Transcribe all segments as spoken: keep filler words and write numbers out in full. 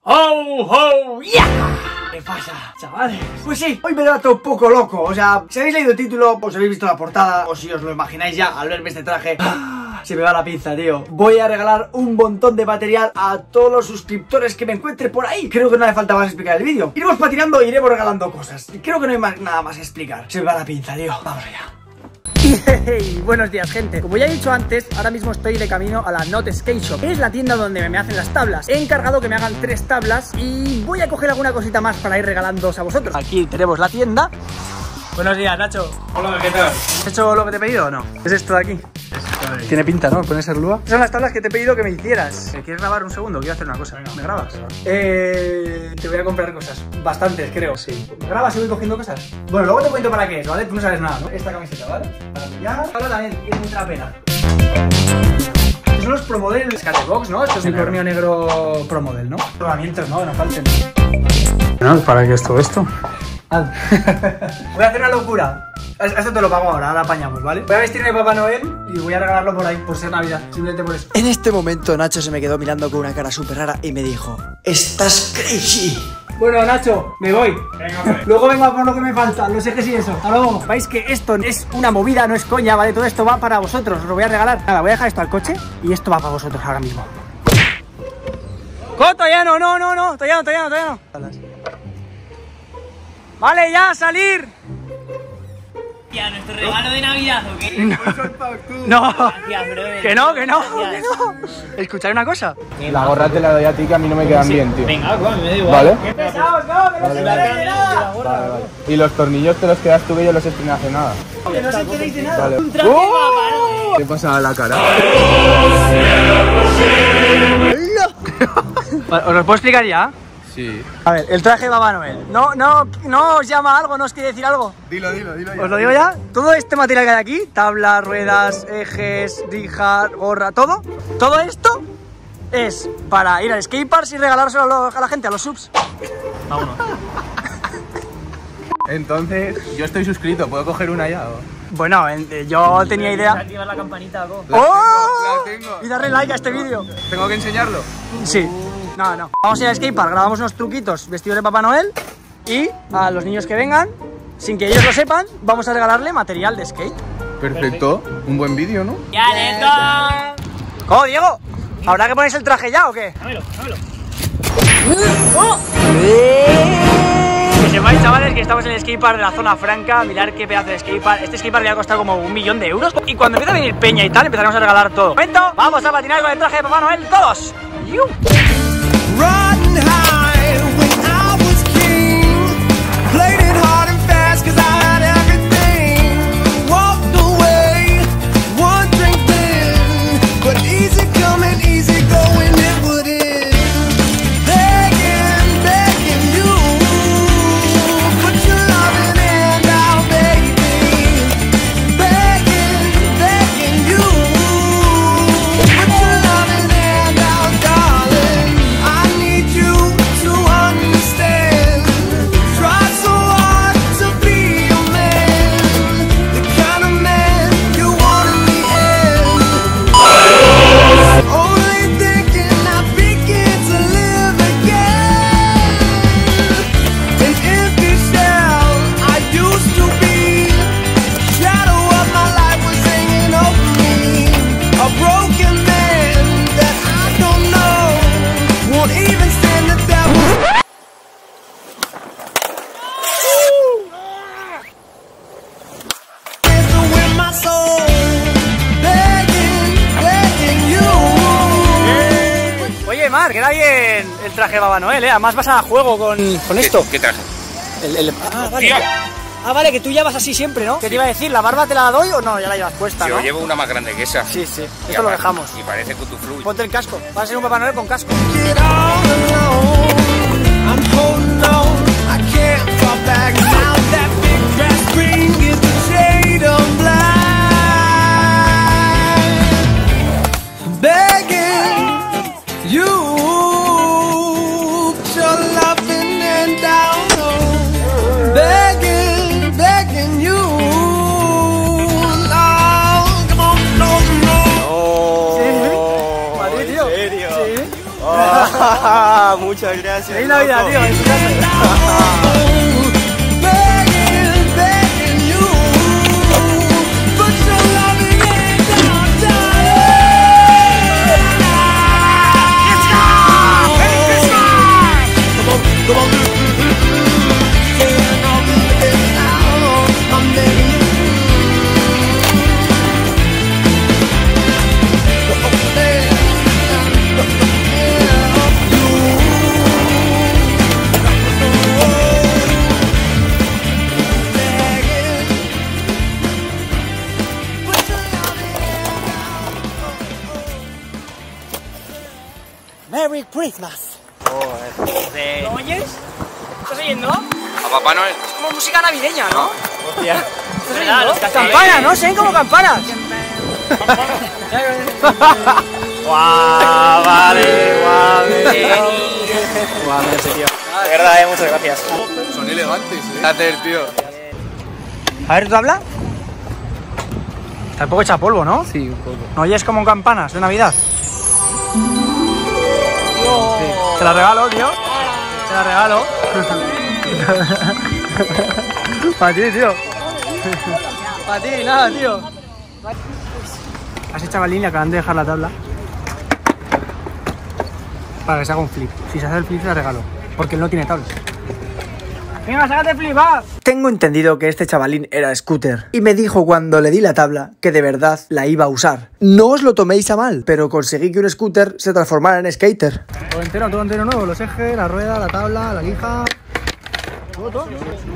¡Oh, oh, yeah! ¿Qué pasa, chavales? Pues sí, hoy me he dado un poco loco. O sea, si habéis leído el título, os habéis visto la portada, o si os lo imagináis ya al verme este traje, se me va la pinza, tío. Voy a regalar un montón de material a todos los suscriptores que me encuentre por ahí. Creo que no hace falta más explicar el vídeo. Iremos patinando e iremos regalando cosas. Creo que no hay más, nada más que explicar. Se me va la pinza, tío. Vamos allá. Hey, buenos días, gente. Como ya he dicho antes, ahora mismo estoy de camino a la Not Skate Shop, que es la tienda donde me hacen las tablas. He encargado que me hagan tres tablas y voy a coger alguna cosita más para ir regalándoos a vosotros. Aquí tenemos la tienda. Buenos días, Nacho. Hola, ¿qué tal? ¿Has hecho lo que te he pedido o no? ¿Es esto de aquí? Esto de... Tiene pinta, ¿no? Con esa lúa. Son las tablas que te he pedido que me hicieras. ¿Quieres grabar un segundo? Quiero hacer una cosa. ¿Me grabas? Eh, te voy a comprar cosas. Bastantes, creo. Sí. ¿Me grabas y voy cogiendo cosas? Bueno, luego te cuento para qué es, ¿vale? Tú no sabes nada, ¿no? Esta camiseta, ¿vale? Para pillar. Ahora también tiene mucha pena. Estos son los Promodel Skatebox, ¿no? Esto es unicornio negro Promodel, ¿no? Rodamientos, ¿no? No falten. ¿No? ¿Para qué es todo esto? Ah. Voy a hacer una locura. Esto te lo pago ahora, ahora apañamos, ¿vale? Voy a vestirme de Papá Noel y voy a regalarlo por ahí, por ser Navidad, simplemente por eso. En este momento Nacho se me quedó mirando con una cara súper rara y me dijo: ¡estás crazy! Bueno, Nacho, me voy. Venga, hombre. Luego vengo a por lo que me falta, los ejes y eso. Hasta luego. Veis que esto es una movida, no es coña, ¿vale? Todo esto va para vosotros, os lo voy a regalar. Nada, voy a dejar esto al coche y esto va para vosotros ahora mismo. ¡Oh, todavía no, no, no, no! Todavía no, todavía no, todavía no. Vale, ya, salir. Ya, ¿nuestro regalo de Navidad o qué? No, Gracias, brother. que no, que no, que Gracias. no. Escuchad una cosa. La gorra te la doy a ti, que a mí no me quedan bien, tío. Venga, pues, me da igual. ¿Vale? ¡Qué pesados, no! ¡Que no se enteréis de nada! Vale, vale. Y los tornillos te los quedas tú, que yo los estrené hace nada. ¡Que no se enteréis de nada! Vale. Un traje ¡Oh! ¿Qué pasa a la cara? ¿Os lo puedo explicar ya? Sí. A ver, el traje de Papá Noel. No, no, no os llama algo, no os quiere decir algo. Dilo, dilo, dilo ya. ¿Os lo digo ya? Todo este material que hay aquí, tablas, ruedas, ejes, rija, gorra, todo, todo esto es para ir al skatepark y regalárselo a, los- a la gente, a los subs. Vámonos. Entonces, yo estoy suscrito, ¿puedo coger una ya? O? Bueno, eh, yo tenía idea. Activar la campanita, algo. La tengo, ¡Oh! la tengo. Y darle like a este vídeo. ¿Tengo que enseñarlo? Sí. No, no. Vamos a ir al skatepark, grabamos unos truquitos vestidos de Papá Noel y a los niños que vengan, sin que ellos lo sepan, vamos a regalarle material de skate. Perfecto. Un buen vídeo, ¿no? ¡Ya, neta! ¿Cómo, Diego? ¿Habrá que ponerse el traje ya o qué? Dámelo, dámelo. Que sepáis, chavales, que estamos en el skatepark de la zona franca. Mirad qué pedazo de skatepark. Este skatepark le ha costado como un millón de euros. Y cuando empieza a venir peña y tal, empezaremos a regalar todo. ¡Momento! Vamos a patinar con el traje de Papá Noel todos. ¡Yu! Riding high when I was king, played it hard and fast 'cause I had everything. Walked away, one drink then, but easy coming, easy going, it would end. Begging, begging you, put your loving hand out, baby. Begging, begging you, put your loving hand out, darling. I need you to understand. Try so hard to be a man, the kind of man you want in the end. Only thinking I begin to live again. An empty shell I used to be. Shadow of my life was hanging over me. A broken man that I don't know won't even stand the devil. Dancing with my soul, begging, begging you. Oye, Mar, queda bien el traje de Papá Noel, ¿eh? Además vas a juego con, con esto. ¿Qué traje? El, el- Ah, vale. Ah, vale, que tú ya vas así siempre, ¿no? ¿Qué te iba a decir? ¿La barba te la doy o no? Ya la llevas puesta, ¿no? Yo llevo una más grande que esa. Sí, sí. Y Esto lo aparte- dejamos. Y parece Cutuflu. Ponte el casco. Vas a ser un Papá Noel con casco. Get all alone. I'm holding on. I can't fall back now. That big grass green is the shade of black. Begging you, put your loving hand down. Begging, begging you. Lord, come on, no, no. Madrid, tío. ¿En serio? Sí. Muchas gracias. ¡Feliz Navidad, loco. tío! En su casa. Merry Christmas. ¿Lo oyes? ¿Estás oyendo? A Papá Noel. Como música navideña, ¿no? Hostia. ¿Estás oyendo? ¡Campanas, no! ¡Se ven como campanas! Guau, vale, guau, guau, en serio. De verdad, eh, muchas gracias. Son elegantes, eh. Hacer, tío. A ver, ¿tú habla? Está un poco hecha polvo, ¿no? Sí, un poco. ¿No oyes como campanas de Navidad? Sí. Te la regalo, tío. Te la regalo. Para ti, tío. Para ti, nada, tío. A ese chavalín le acaban de dejar la tabla para que se haga un flip. Si se hace el flip, se la regalo. Porque él no tiene tabla. ¡Venga, sácate flip, va! Tengo entendido que este chavalín era scooter y me dijo cuando le di la tabla que de verdad la iba a usar. No os lo toméis a mal, pero conseguí que un scooter se transformara en skater. Todo entero, todo entero nuevo, los ejes, la rueda, la tabla, la lija... Todo, todo.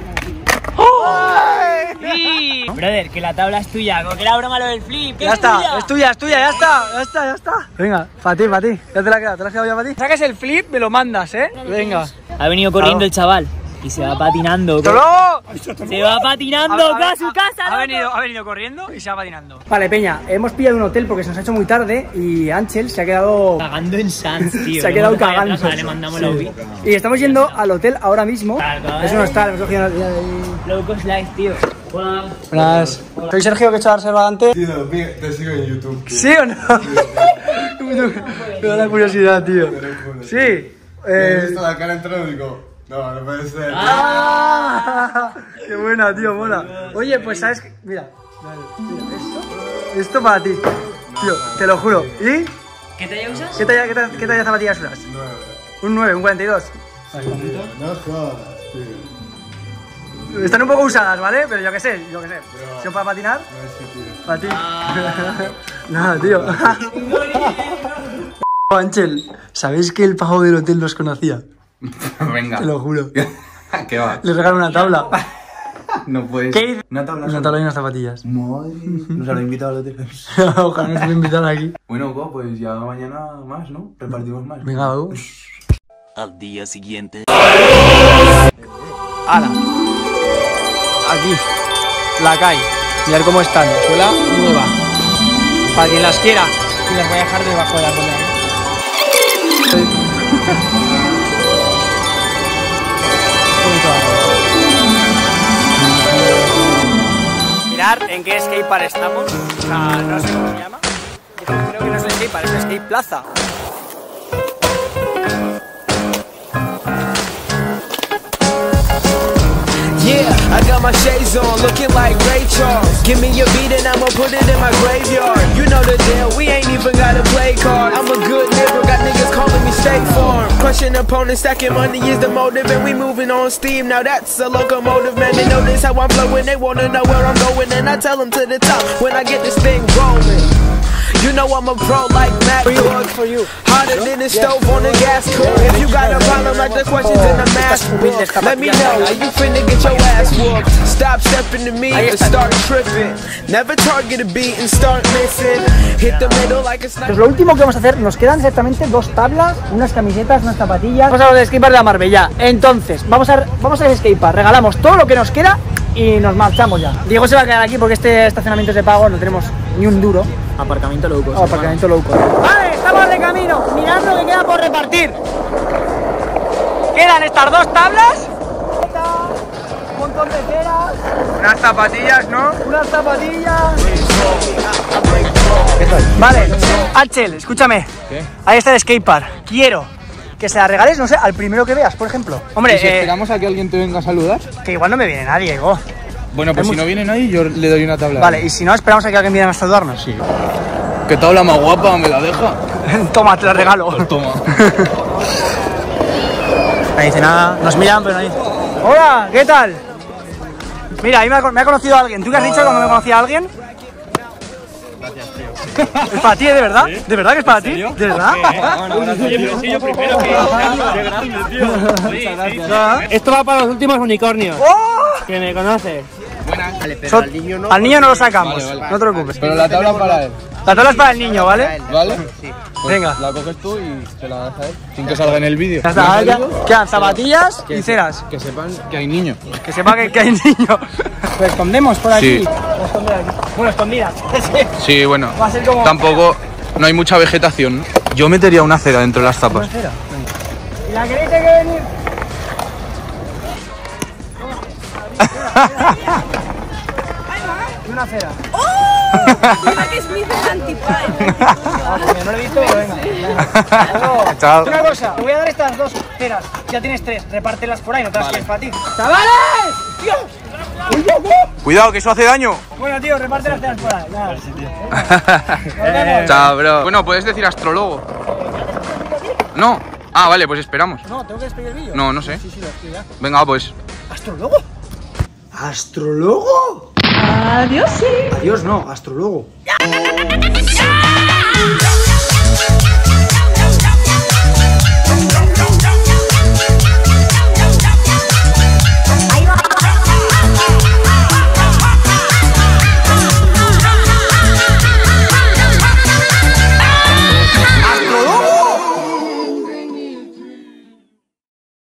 Sí. Brother, que la tabla es tuya, como que era broma lo del flip. que Ya es está, tuya. es tuya, es tuya, ya está, ya está, ya está. Venga, para ti, para ti. Ya te la has quedado, te la has quedado ya para ti. Saques el flip, me lo mandas, ¿eh? Venga. Ha venido corriendo Claro. el chaval y se va patinando. ¡Hasta luego! Se va patinando a su casa, ha, loco. venido, ha venido corriendo y se va patinando. Vale, Peña, hemos pillado un hotel porque se nos ha hecho muy tarde y Ángel se ha quedado... Cagando en Sans, tío. se ha Le quedado hemos dejado cagando. atrás, Le mandamos la U B I. Y estamos yendo al hotel ahora mismo. Claro, Eso no está, hemos cogido una... Low cost life, tío. Wow. Buenas. Soy Sergio, que he hecho la reserva antes. Tío, te sigo en YouTube. ¿Sí o no? Me da la curiosidad, tío. Sí. He Eh... visto la cara entrando y digo, no, no puede ser. ¡Ah! ¡Qué buena, tío! Mola. Oye, pues sabes que... Mira, mira, esto... Esto para ti. Tío, te lo juro. ¿Y? ¿Qué talla usas? ¿Qué talla, qué talla, qué talla zapatillas usas? Un nueve, un cuarenta y dos. No jodas, tío. Están un poco usadas, ¿vale? Pero yo qué sé, yo qué sé. Si son para patinar, No es que, tío. para ti. Nada, tío. Ángel, ¿sabéis que el pago del hotel nos conocía? Venga. Te lo juro. ¿Qué va? Le regaló una tabla. No puedes. ¿Qué hizo? Una tabla. Una tabla y unas zapatillas. Madre. Nos habrá invitado al hotel. Ojalá nos invitar aquí. Bueno, go, pues ya mañana más, ¿no? Repartimos más. Venga, vamos. Al día siguiente. ¡Hala! Aquí, la calle. Mirad cómo están. Suela nueva. Para quien las quiera. Y las voy a dejar debajo de la rueda. Mirad en qué skatepark estamos. O sea, no sé cómo se llama. Creo que no es el skatepark, es el skate plaza. Yeah, I got my shades on, looking like Ray Charles. Give me your beat and I'ma put it in my graveyard. You know the deal, we ain't even gotta play cards. I'm a good neighbor, got niggas calling me State Farm. Crushing opponents, stacking money is the motive, and we moving on steam. Now that's a locomotive, man. They notice how I'm flowing, they wanna know where I'm going, and I tell them to the top when I get this thing rolling. You know I'm a pro like Mac. For you. Hotter than the stove on the gas cook. If you got a problem like the questions in the mask book, let me know. Are you finna get your ass whooped? Stop stepping to me and start tripping. Never target a beat and start missing. Hit the middle like a sniper. Pues lo último que vamos a hacer, nos quedan exactamente dos tablas, unas camisetas, unas zapatillas. Vamos a los skatepark de la Marbella. Entonces, vamos a, vamos al skatepark, regalamos todo lo que nos queda y nos marchamos ya. Diego se va a quedar aquí porque este estacionamiento es de pago, no tenemos ni un duro. Aparcamiento low cost. Oh, aparcamiento low cost. Vale, estamos de camino. Mirad lo que queda por repartir. Quedan estas dos tablas. Un montón de ceras. Unas zapatillas, ¿no? Unas zapatillas. Vale, Ángel, escúchame. ¿Qué? Ahí está el skatepark. Quiero que se la regales, no sé, al primero que veas, por ejemplo. Hombre, ¿Y si eh, esperamos a que alguien te venga a saludar? que igual no me viene nadie, Igo. Bueno, pues Hay si mucho- no viene nadie, yo le doy una tabla. Vale, y si no, esperamos a que alguien viene a saludarnos. Sí. ¿Qué tabla más guapa? ¿Me la deja? Toma, te la regalo. Toma. No dice nada, nos miran, pero no dice. Hola, ¿qué tal? Mira, ahí me ha, me ha conocido alguien. ¿Tú qué has dicho cuando me conocía a alguien? Gracias, tío. ¿Es para ti, de verdad? ¿Sí? ¿De verdad que es para ti? ¿De verdad? Esto va para los últimos unicornios. ¡Oh! Que me conoces. Vale, pero Son- al niño no. al niño no lo sacamos, Vale, vale. no te preocupes. Pero la tabla para él, La tabla es para el niño, ¿vale? ¿vale? Sí. Pues Venga. la coges tú y se la das a él. Sin que salga en el vídeo. Ya está, ¿Me has ya- oído? quedan zapatillas y ceras. Que sepan que hay niños. Que sepa que, que hay niño. Lo escondemos por aquí. Sí. Lo esconder aquí. Bueno, escondidas. Sí, bueno. Va a ser como- Tampoco. No hay mucha vegetación. Yo metería una cera dentro de las tapas. Cera. ¿Y la queréis que venir? Y una cera. Mira que es mi antipay. Ah, porque no lo he visto, pero venga. venga. Chao. Una cosa, te voy a dar estas dos ceras. Ya tienes tres, repártelas por ahí, no te las quieres para ti. ¡Chavales! ¡Dios! Cuidado, que eso hace daño. Bueno, tío, reparte las ceras por ahí. Nada. Nos vemos. Chao, bro. Bueno, puedes decir astrólogo. No. Ah, vale, pues esperamos. No, tengo que despedir el vídeo. No, no sé. Sí, sí, lo estoy ya. Venga, pues. ¿Astrólogo? ¿Astrólogo? Adiós, sí. Adiós, no, astrólogo. ¡Ya!